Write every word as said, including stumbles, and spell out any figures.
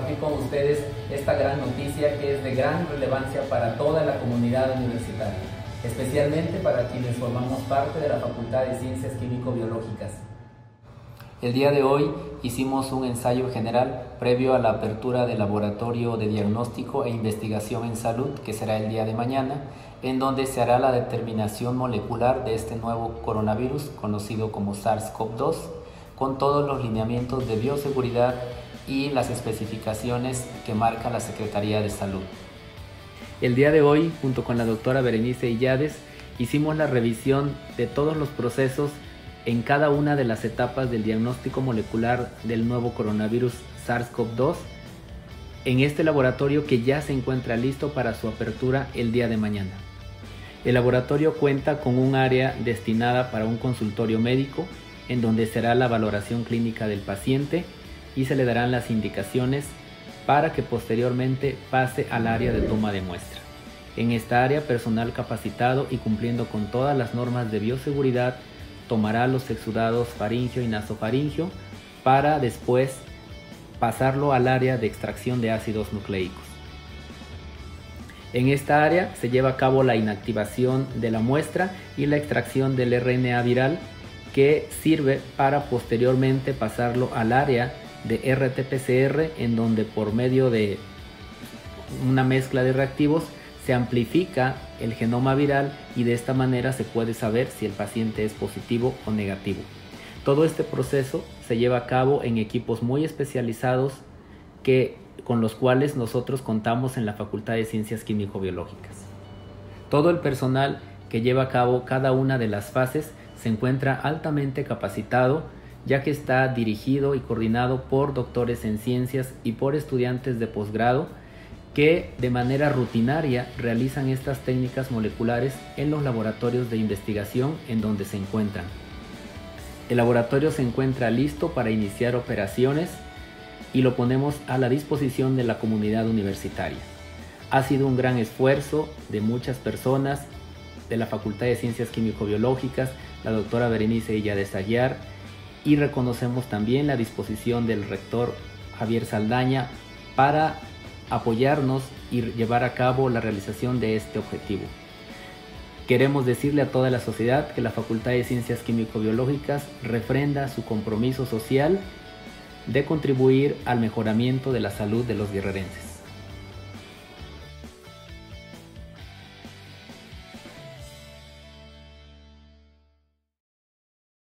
compartir con ustedes esta gran noticia que es de gran relevancia para toda la comunidad universitaria, especialmente para quienes formamos parte de la Facultad de Ciencias Químico-Biológicas. El día de hoy hicimos un ensayo general previo a la apertura del Laboratorio de Diagnóstico e Investigación en Salud, que será el día de mañana, en donde se hará la determinación molecular de este nuevo coronavirus, conocido como SARS CoV dos, con todos los lineamientos de bioseguridad y las especificaciones que marca la Secretaría de Salud. El día de hoy, junto con la doctora Berenice Illades, hicimos la revisión de todos los procesos en cada una de las etapas del diagnóstico molecular del nuevo coronavirus SARS CoV dos en este laboratorio que ya se encuentra listo para su apertura el día de mañana. El laboratorio cuenta con un área destinada para un consultorio médico, en donde será la valoración clínica del paciente y se le darán las indicaciones para que posteriormente pase al área de toma de muestra. En esta área, personal capacitado y cumpliendo con todas las normas de bioseguridad tomará los exudados faríngeo y nasofaríngeo para después pasarlo al área de extracción de ácidos nucleicos. En esta área se lleva a cabo la inactivación de la muestra y la extracción del R N A viral, que sirve para posteriormente pasarlo al área de R T P C R, en donde por medio de una mezcla de reactivos se amplifica el genoma viral y de esta manera se puede saber si el paciente es positivo o negativo. Todo este proceso se lleva a cabo en equipos muy especializados que, con los cuales nosotros contamos en la Facultad de Ciencias Químico-Biológicas. Todo el personal que lleva a cabo cada una de las fases se encuentra altamente capacitado, ya que está dirigido y coordinado por doctores en ciencias y por estudiantes de posgrado que de manera rutinaria realizan estas técnicas moleculares en los laboratorios de investigación en donde se encuentran. El laboratorio se encuentra listo para iniciar operaciones y lo ponemos a la disposición de la comunidad universitaria. Ha sido un gran esfuerzo de muchas personas de la Facultad de Ciencias Químico-Biológicas, la doctora Berenice Illades Aguiar, y reconocemos también la disposición del rector Javier Saldaña para apoyarnos y llevar a cabo la realización de este objetivo. Queremos decirle a toda la sociedad que la Facultad de Ciencias Químico-Biológicas refrenda su compromiso social de contribuir al mejoramiento de la salud de los guerrerenses.